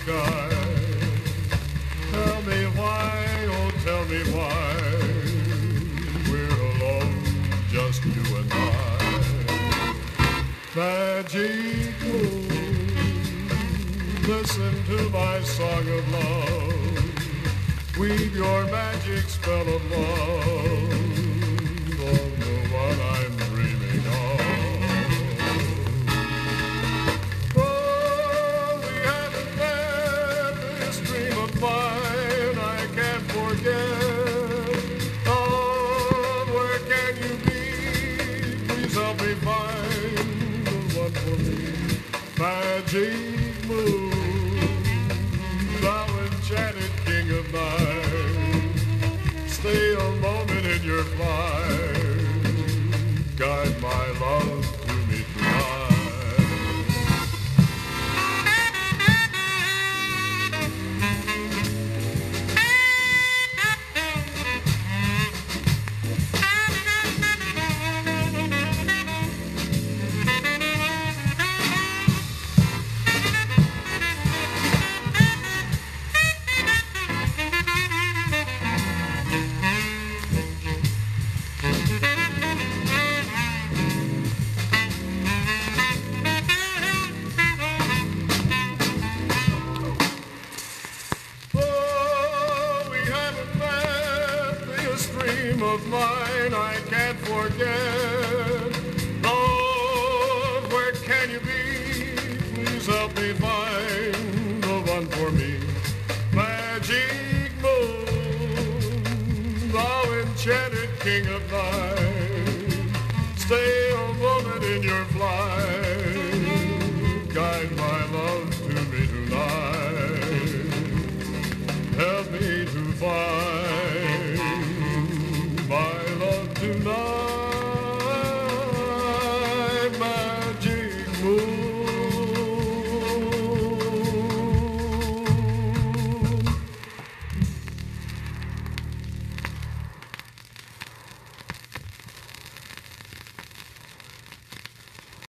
sky. Tell me why, oh tell me why, we're alone, just you and I. Magic moon, listen to my song of love. Weave your magic spell of love on the one I'm dreaming of. Oh, we haven't met, this dream of mine I can't forget. Oh, where can you be? Please help me find the one for me. Magic moon, thou enchanted king of night, stay a moment in your flight, guide my love to me tonight. Dream of mine I can't forget. Lord, where can you be? Please help me find